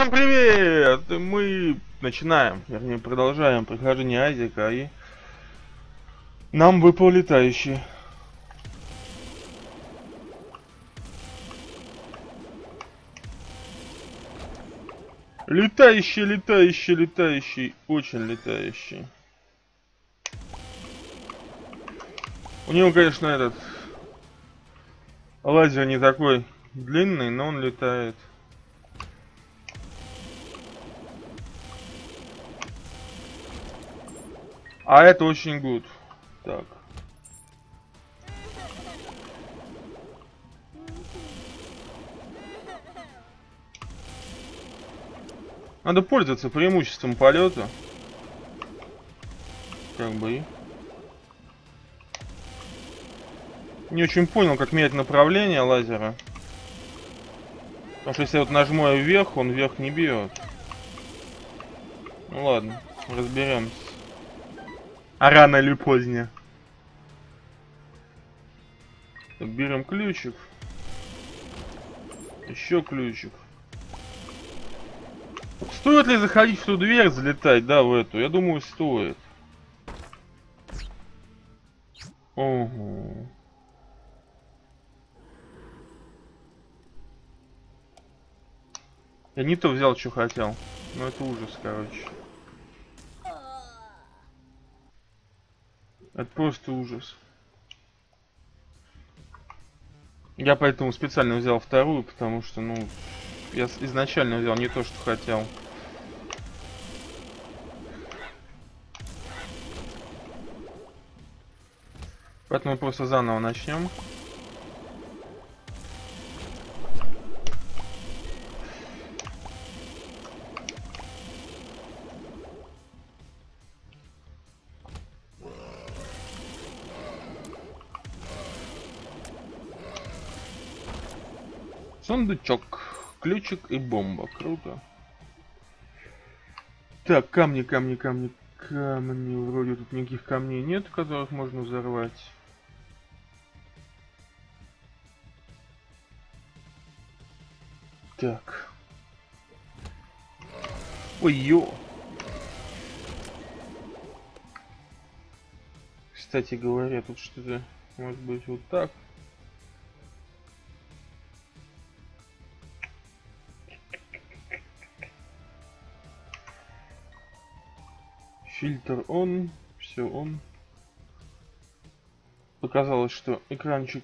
Всем привет! Мы начинаем, вернее продолжаем прохождение Айзека, и нам выпал летающий. Летающий, очень летающий. У него, конечно, этот лазер не такой длинный, но он летает. А это очень гуд. Так. Надо пользоваться преимуществом полета. Как бы и. Не очень понял, как менять направление лазера. Потому что если я вот нажму вверх, он вверх не бьет. Ну ладно, разберемся. А рано или поздно. Так, берем ключик. Еще ключик. Стоит ли заходить в ту дверь, залетать, да, в эту? Я думаю, стоит. Ого. Я не то взял, что хотел. Ну это ужас, короче. Это просто ужас. Я поэтому специально взял вторую, потому что, ну, я изначально взял не то, что хотел. Поэтому просто заново начнем. Сундучок, ключик и бомба. Круто. Так, камни. Вроде тут никаких камней нет, которых можно взорвать. Так. Ой-ё. Кстати говоря, тут что-то может быть вот так. Фильтр он, все он. Показалось, что экранчик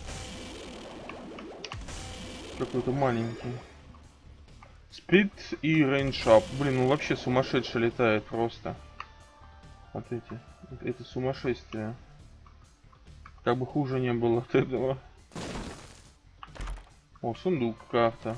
какой-то маленький. Спид и рейншап. Блин, ну вообще сумасшедший летает просто. Вот эти. Это сумасшествие. Как бы хуже не было от этого. О, сундук, карта.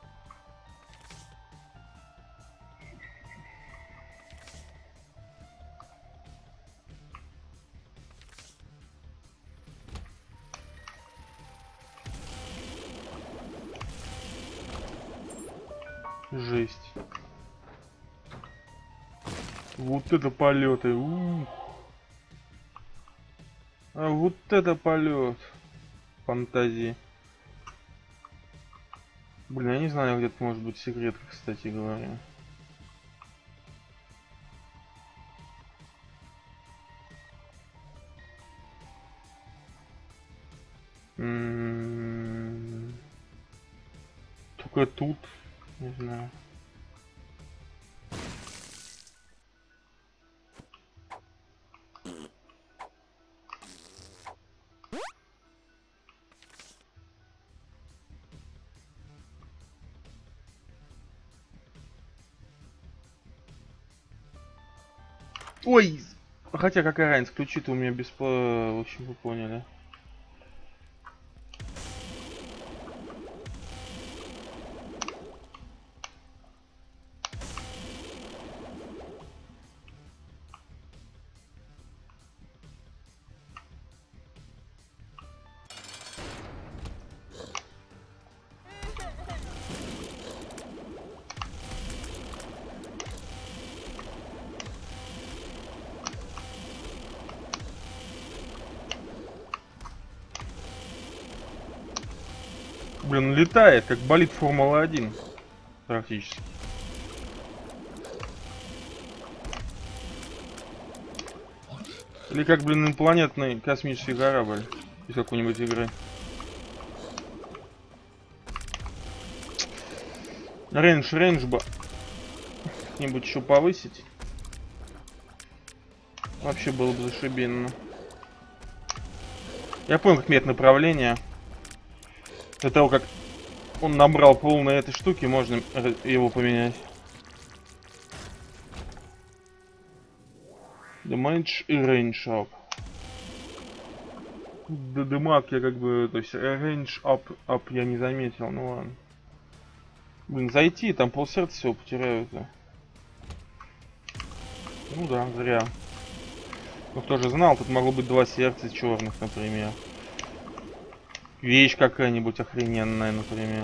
Жесть. Вот это полеты. А вот это полет. Фантазии. Блин, я не знаю, где-то может быть секрет, кстати говоря. Только тут, не знаю. Ой! Хотя какая разница, ключи-то у меня бесплатно. В общем, вы поняли. Блин, летает, как болид Формула-1. Практически. Или как, блин, инопланетный космический корабль из какой-нибудь игры. Рейндж бы как-нибудь еще повысить. Вообще было бы зашибенно. Я понял, как менять направление. До того, как он набрал полной этой штуки, можно его поменять. Damage и range up. Дамаг я как бы, то есть range up я не заметил, ну ладно. Блин, зайти, там полсердца всего потеряют-то. Ну да, зря. Ну кто же знал, тут могло быть 2 сердца черных, например. Вещь какая-нибудь охрененная, например.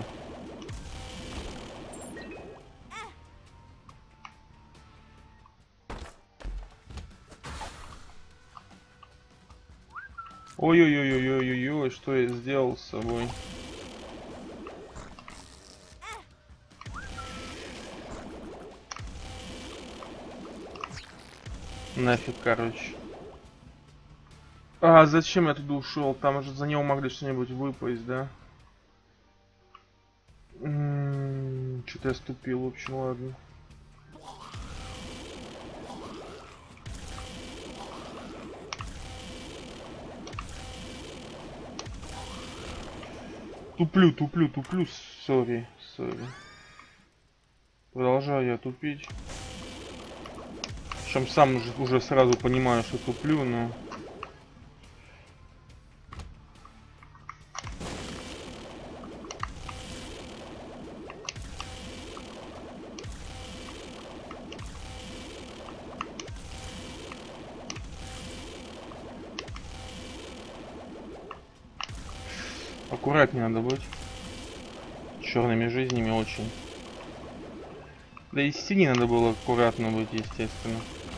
Ой-ой-ой-ой-ой-ой, что я сделал с собой? Нафиг, короче. А зачем я туда ушел? Там же за него могли что-нибудь выпасть, да? Что-то я ступил, в общем, ладно. Туплю, сори. Продолжаю я тупить. Причем сам уже сразу понимаю, что туплю, но... Аккуратнее надо быть. Черными жизнями очень. Да и с тени надо было аккуратно быть, естественно.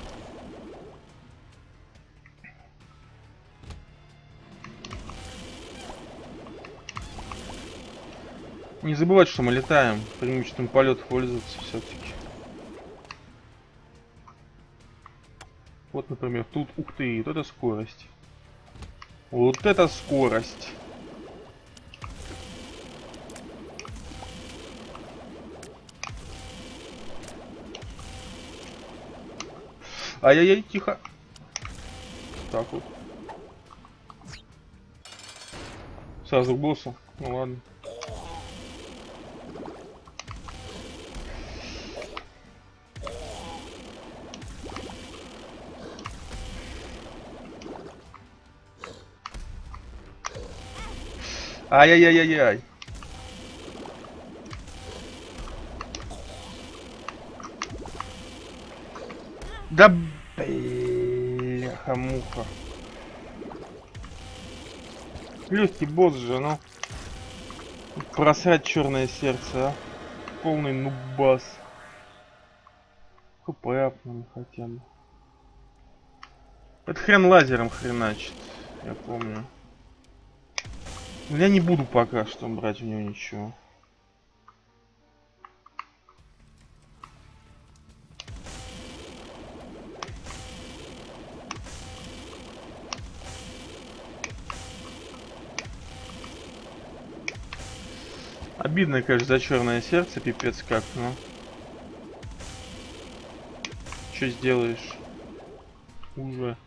Не забывать, что мы летаем. Преимуществом полет пользоваться все-таки. Вот, например, тут, ух ты, вот это скорость. Вот это скорость. Ай-яй-яй, тихо. Так вот. Сразу к боссу. Ну ладно. Ай-яй-яй-яй-яй. Да бляха-муха. Легкий босс же, ну. Просрать черное сердце, а. Полный нубас. ХП апнул хотя бы. Это хрен лазером хреначит, я помню. Но я не буду пока что брать у него ничего. Обидно, конечно, за черное сердце, пипец как, но... Что сделаешь? Уже.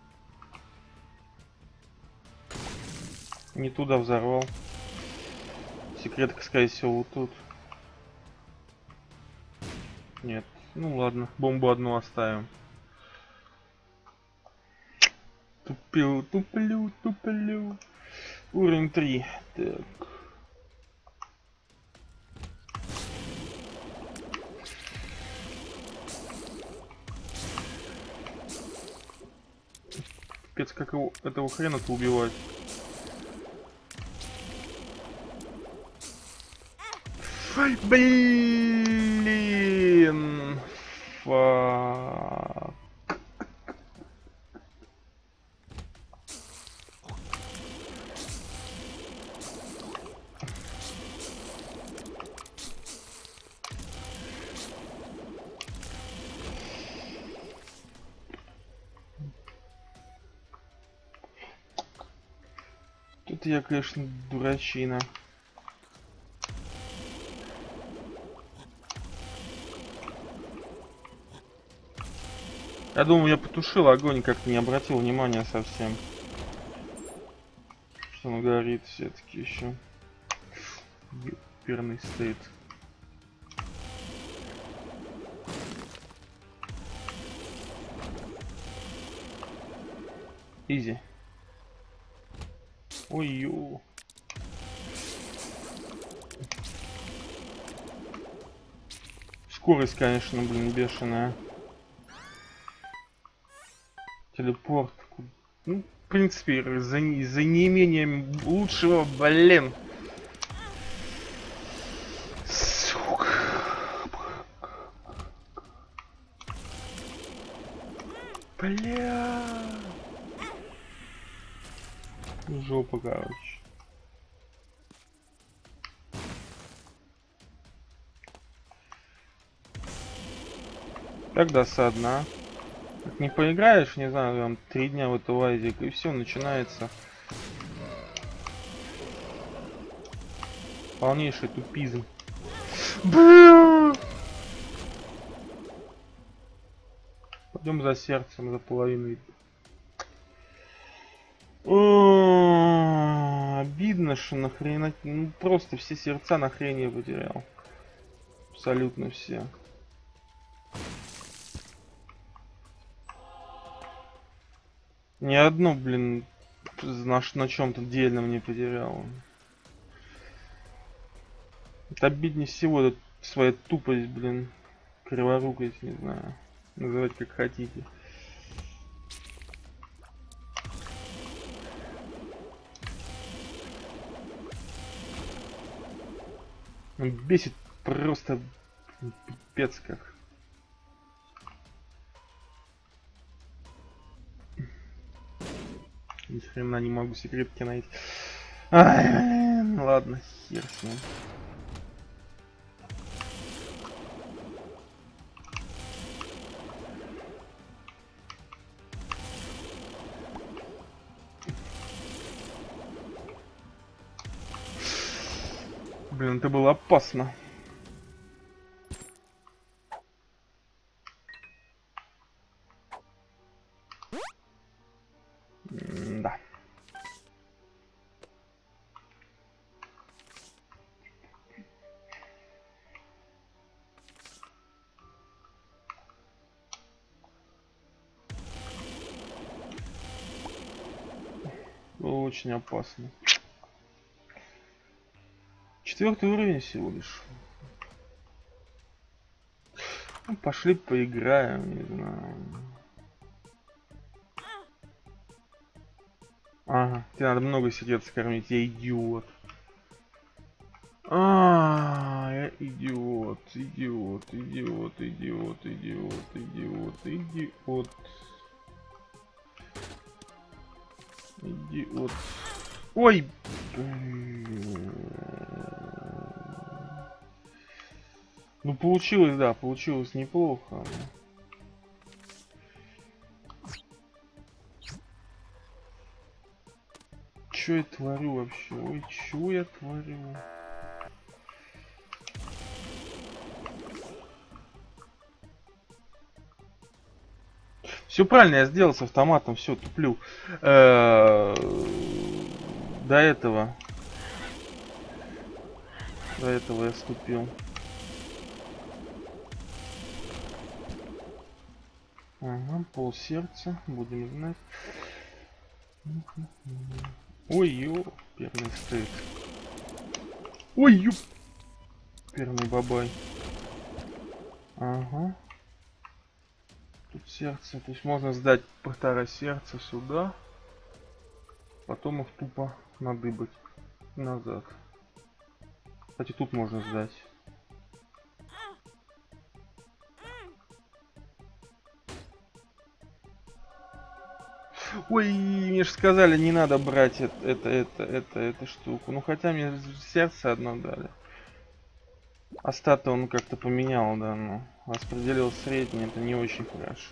Не туда взорвал. Секретка, скорее всего, вот тут. Нет. Ну ладно, бомбу одну оставим. Туплю. Уровень 3. Так. Пипец, как его, этого хрена-то убивать. Блин. Фак. Это я, конечно, дурачина. Я думаю, я потушил огонь, как-то не обратил внимания совсем. Что он горит все-таки еще. Ёперный стоит. Изи. Ой-ё. Скорость, конечно, блин, бешеная. Телепорт. Ну, в принципе, за неимением лучшего, блин. Сука. Бля. Жопа, короче. Так досадно, а. Как не поиграешь, не знаю, там 3 дня в эту лазик, и все начинается. Полнейший тупизм. Бля! Пойдем за сердцем, за половиной. Обидно, что нахрена. Ну просто все сердца нахрен я потерял. Абсолютно все. Ни одно, блин, на чем-то дельном не потерял. Это обиднее всего, это своя тупость, блин. Криворукость, не знаю. Называть как хотите. Он бесит просто пипец как. Ни хрена не могу секретки найти. Ай, блин, ладно, хер с ним. Блин, это было опасно. Да. Было очень опасно. 4-й уровень всего лишь. Ну, пошли поиграем, не знаю. Ага, тебе надо много сердец кормить, я идиот. Я идиот, идиот, идиот, идиот, идиот, идиот, идиот. Идиот. Ой! Ну получилось, да, получилось неплохо. Чё я творю вообще? Ой, чё я творю? Все правильно я сделал с автоматом, все, туплю. До этого я ступил. Ага, пол сердца, будем знать. Ой, ё, перный стейк. Ой, ё, перный бабай. Ага. Тут сердце, то есть можно сдать 1,5 сердца сюда, потом их тупо надыбать назад. Кстати, тут можно сдать. Ой, мне же сказали, не надо брать эту штуку. Ну хотя мне сердце одно дали. А статы он как-то поменял, да, ну. Распределил средний, это не очень хорошо.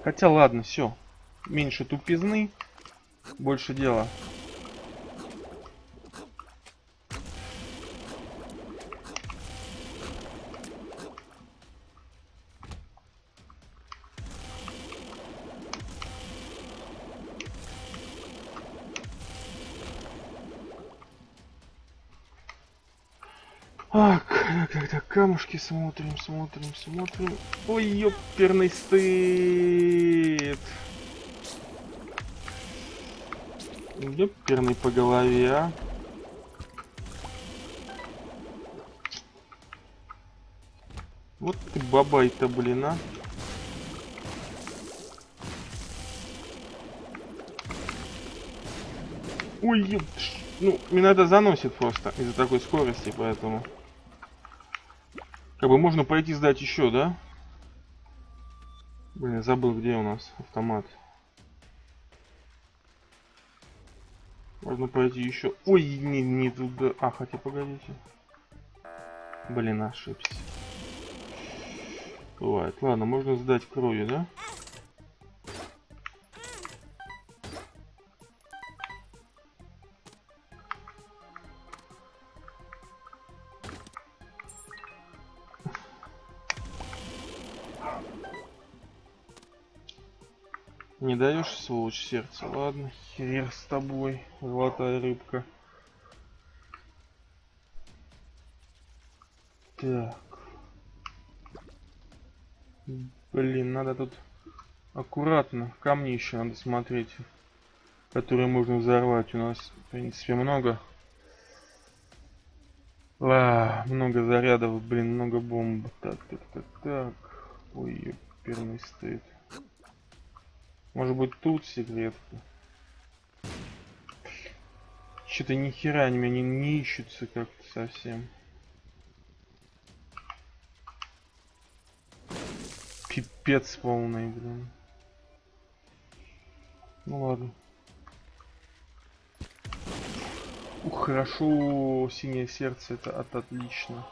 Хотя ладно, все. Меньше тупизны, больше дела. Так, камушки смотрим. Ой, ёперный стыд. Ёперный по голове, а. Вот ты бабай-то, блин, а. Ой, ёпш. Ну, меня это заносит просто из-за такой скорости, поэтому... Как бы можно пойти сдать еще, да? Блин, я забыл, где у нас автомат. Можно пойти еще. Ой, не туда. А, хотя погодите. Блин, ошибся. Бывает. Ладно, можно сдать кровью, да? Не даешь, сволочь, сердце. Ладно, хер с тобой, золотая рыбка. Так. Блин, надо тут аккуратно. Камни еще надо смотреть, которые можно взорвать. У нас, в принципе, много. Много зарядов, блин, много бомб. Так. Ой, ёперный стыд. Может быть, тут секретка? Что-то ни хера они меня не ищутся как-то совсем. Пипец полный, блин. Ну ладно. Ух, хорошо, синее сердце, это отлично.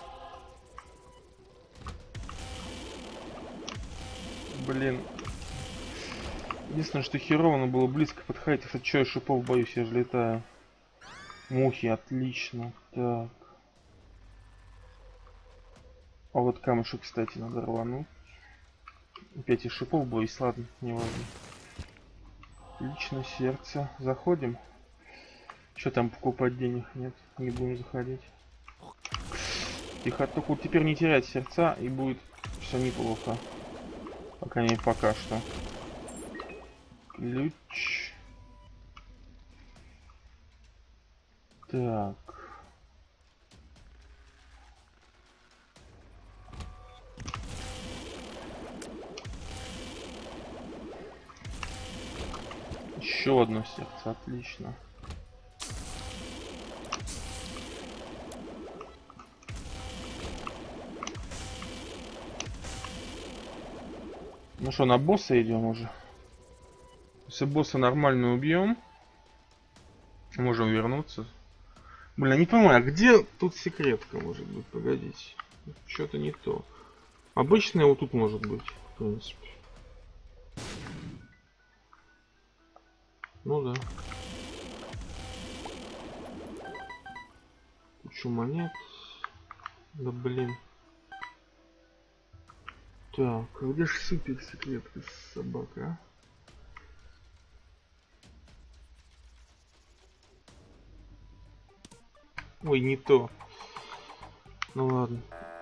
Блин. Единственное, что херово, но было близко подходить. Кстати, что я шипов боюсь, я же летаю. Мухи, отлично. Так. А вот камушек, кстати, надо рвануть. Опять и шипов боюсь, ладно, не важно. Отлично, сердце. Заходим. Что там покупать денег нет? Не будем заходить. Тихо, только вот теперь не терять сердца, и будет все неплохо. Пока не пока что. Ключ. Так. Еще одно сердце, отлично. Ну что, на босса идем уже. Если босса нормально убьем, можем вернуться. Блин, не понимаю, а где тут секретка может быть? Погодите. Что-то не то. Обычная вот тут может быть, в принципе. Ну да. Кучу монет. Да блин. Так, а где ж супер секретка собака, а? Ой, не то. Ну ладно.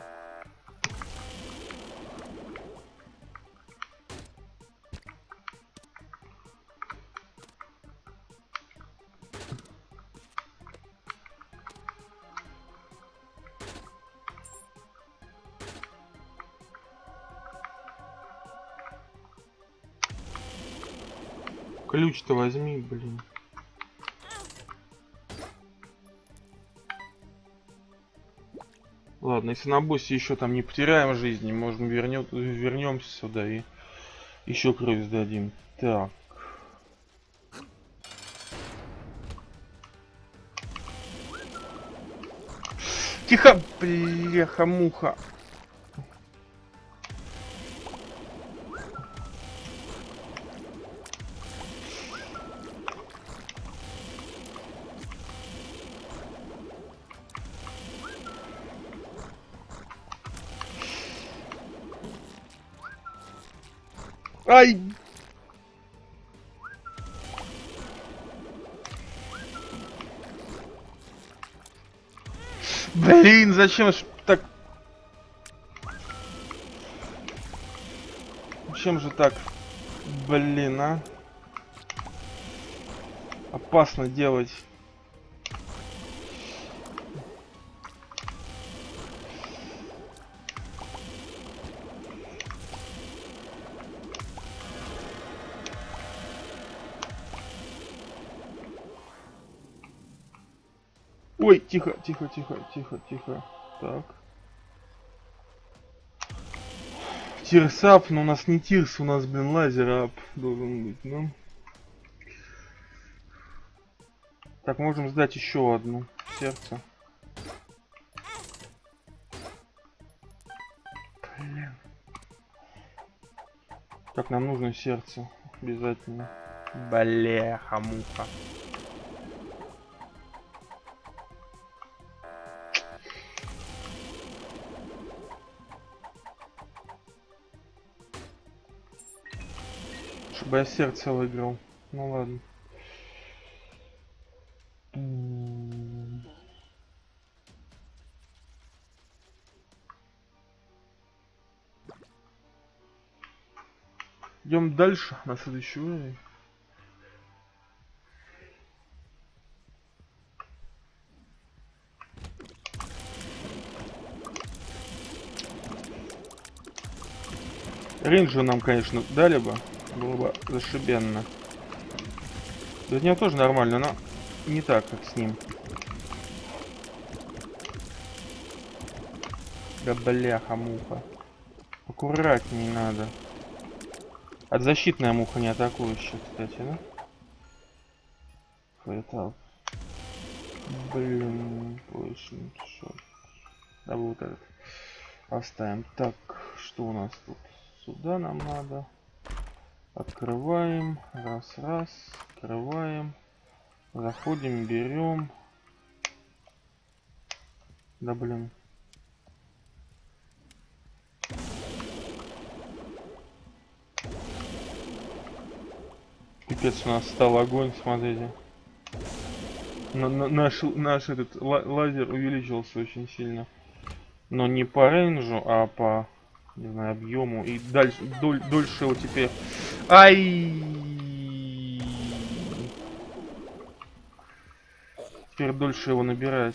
Ключ-то возьми, блин. Ладно, если на боссе еще там не потеряем жизни, можем вернемся сюда и еще кровь сдадим. Так. Тихо, бляха-муха. Ай! Блин, зачем ж так? Зачем же так? Блин, а? Опасно делать. Ой, тихо, тихо, тихо, тихо, тихо. Так. Тирсап, но у нас не тирс, у нас, блин, лазер-ап должен быть, ну. Так, можем сдать еще одну. Сердце. Блин. Так, нам нужно сердце. Обязательно. Бляха-муха. Чтобы я сердце выиграл. Ну ладно. Идем дальше на следующий уровень. Рейнджа нам, конечно, дали бы. Было бы зашибенно. Да от него тоже нормально, но не так, как с ним. Да бляха-муха. Аккуратней надо. От защитная муха, не атакующая, кстати, да? Это... Блин, очень шот. Да, вот этот. Оставим. Так, что у нас тут? Сюда нам надо. Открываем. Раз, раз. Открываем. Заходим, берем. Да блин. Пипец, у нас стал огонь, смотрите. Наш этот лазер увеличился очень сильно. Но не по рейнджу, а по, не знаю, объему. И дальше, дольше его теперь. Ай! Теперь дольше его набирать.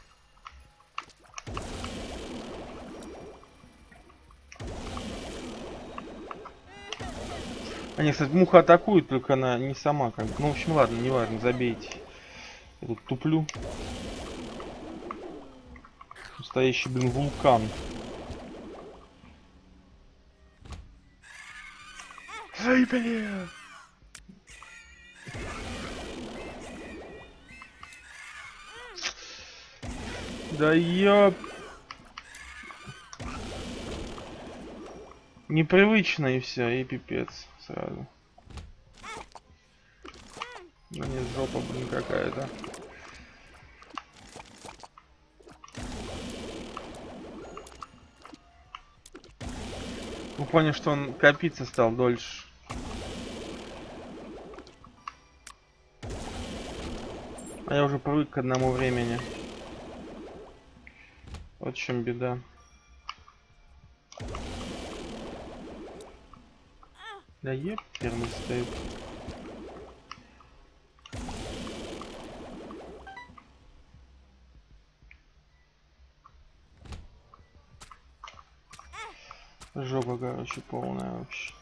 Они, кстати, муха атакует, только она не сама как бы. Ну, в общем, ладно, не важно, забейте. Я тут туплю. Настоящий, блин, вулкан. Ай, блин! Да я... Непривычно и все, и пипец сразу. Да нет, жопа, блин, какая-то. Ну, понял, что он копиться стал дольше. А я уже привык к одному времени. Вот в чем беда. Да еб, первый стоит. Жопа, короче, полная вообще.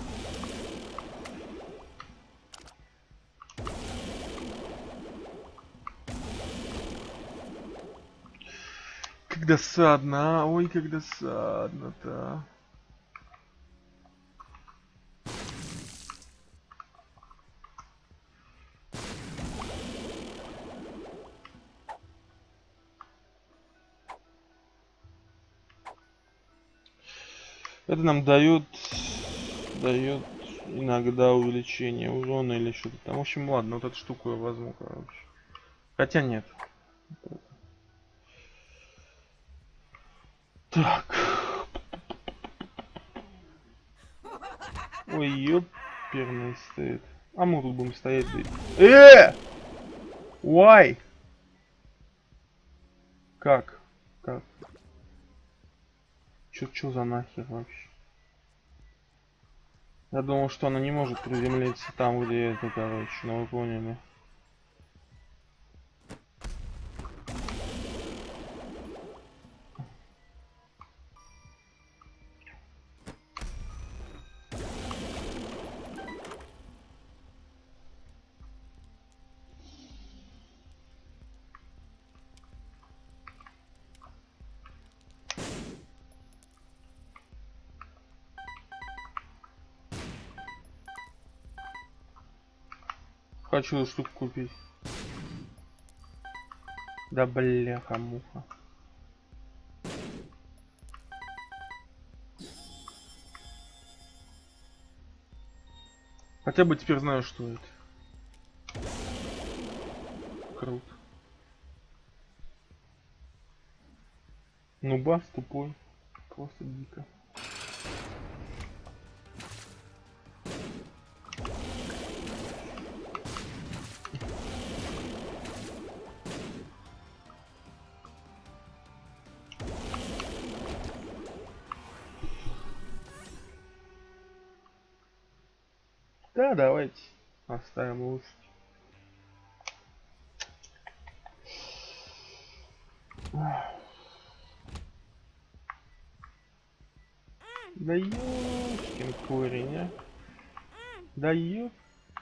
Как досадно, а? Ой, как досадно-то. Это нам дает иногда увеличение урона или что-то там. В общем, ладно, вот эту штуку я возьму, короче. Хотя нет. Так. Ой, ёперный стоит. А мы тут будем стоять. Why? Как? Как? Чё за нахер вообще? Я думал, что она не может приземлиться там, где это, короче, но вы поняли. Хочу эту штуку купить. Да бляха-муха. Хотя бы теперь знаю, что это. Круто. Ну бас тупой. Просто дико. Да, давайте оставим лучше. Да ёшкин корень, а. Да ёп.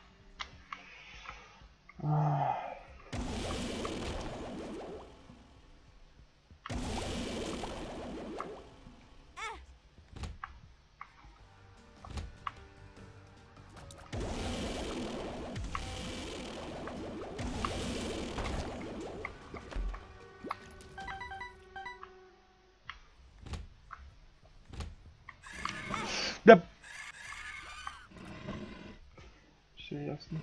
Да. Все ясно.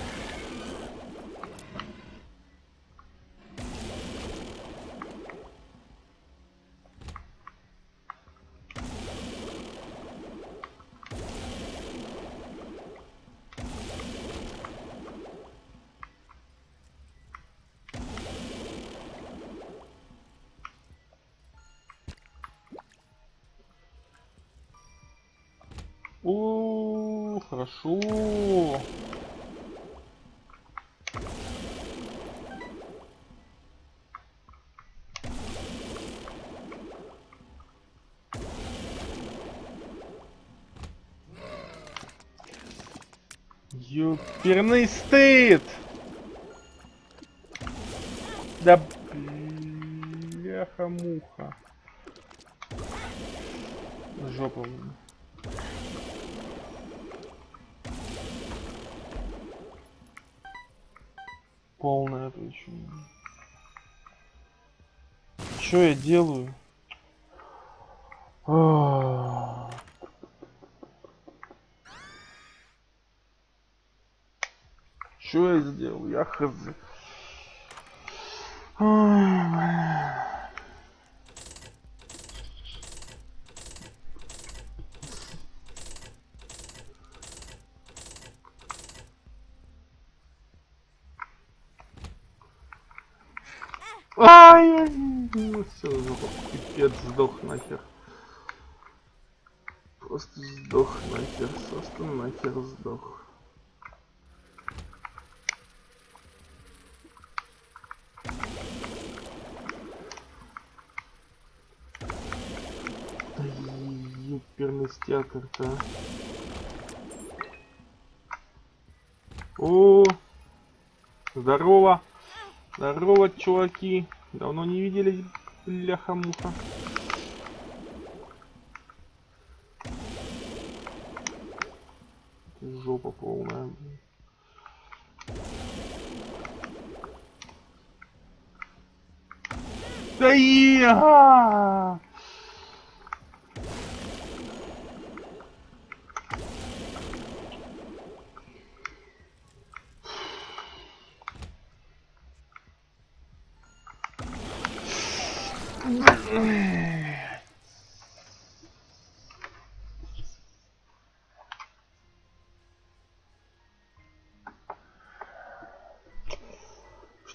О, хорошо. Ёперный стыд! Да бляха-муха. Жопа. Полная причина. Что я делаю? Что я сделал? Я хз. Ай, ну все, пипец, сдох нахер. Просто сдох нахер, просто нахер сдох. Ёперный стякер-то. О, здорово. Здорово, чуваки. Давно не виделись, бляха-муха. Жопа полная. Да я!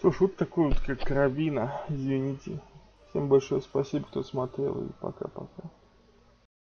Что ж, вот такой вот как карабина, извините. Всем большое спасибо, кто смотрел, и пока-пока.